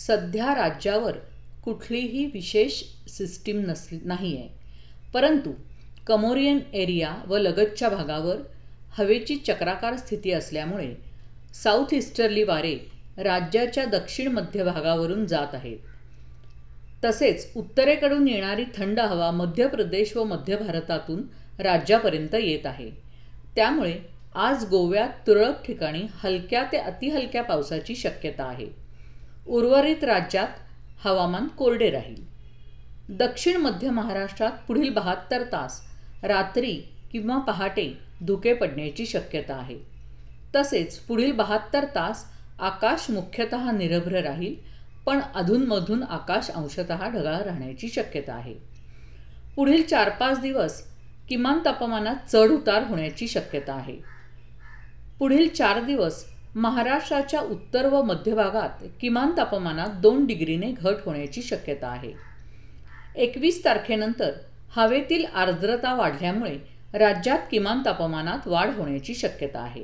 सध्या राज्यावर कुठलीही विशेष सिस्टीम नाही आहे, परंतु कमोरियन एरिया व लगतच्या भागावर हवेची चक्राकार स्थिती असल्यामुळे साऊथ ईस्टर्ली वारे राज्याच्या दक्षिण मध्य भागावरून जात आहेत. तसेच उत्तरेकडून येणारी थंड हवा मध्य प्रदेश व मध्य भारतातून राज्यापर्यंत येत आहे. त्यामुळे आज गोव्यात तुरळक ठिकाणी हलक्या ते अतिहलक्या पावसाची शक्यता आहे. उर्वरित राज्यात हवामान कोरडे राहील. दक्षिण मध्य महाराष्ट्रात पुढील 72 तास रात्री किंवा पहाटे धुके पडण्याची शक्यता आहे. तसेच पुढील 72 तास आकाश मुख्यतः निरभ्र राहील, पण अधूनमधून आकाश अंशतः ढगाळ राहण्याची शक्यता आहे. पुढील 4-5 दिवस किमान तापमानात चढ उतार होण्याची शक्यता आहे. पुढील 4 दिवस महाराष्ट्राच्या उत्तर व मध्य भागात किमान तापमानात 2 डिग्रीने घट होण्याची शक्यता आहे. 21 तारखेनंतर हवेतील आर्द्रता वाढल्यामुळे राज्यात किमान तापमानात वाढ होण्याची शक्यता आहे.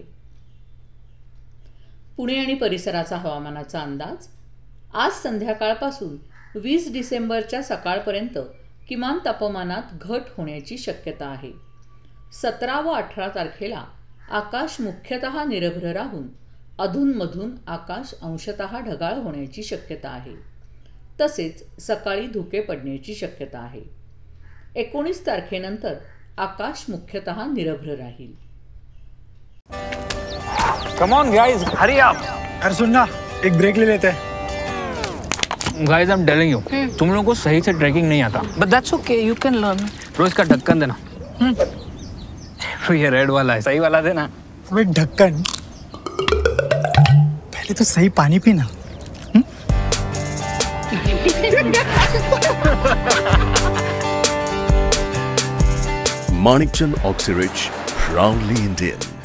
पुणे आणि परिसराचा हवामानाचा अंदाज. आज संध्याकाळपासून 20 डिसेंबरच्या सकाळपर्यंत किमान तापमानात घट होण्याची शक्यता आहे. 17 व 18 तारखेला आकाश मुख्यतः निरभ्र राहून अधूनमधून आकाश अंशतः ढगाळ होण्याची शक्यता आहे. तसेच सकाळी धुके पडण्याची शक्यता आहे. 19 तारखेनंतर आकाश मुख्यतः निरभ्र राहील. Come on guys, hurry up. यार सुन ना, एक ब्रेक ले लेते हैं. Guys, I'm telling you, तुम लोगों को सही से ट्रैकिंग नहीं आता. But that's okay, you can learn. रोज का ढक्कन देना. ये रेड वाला है, सही वाला देना. अबे ढक्कन, पहले तो सही पानी पीना. Manikchand Oxyrich, proudly Indian.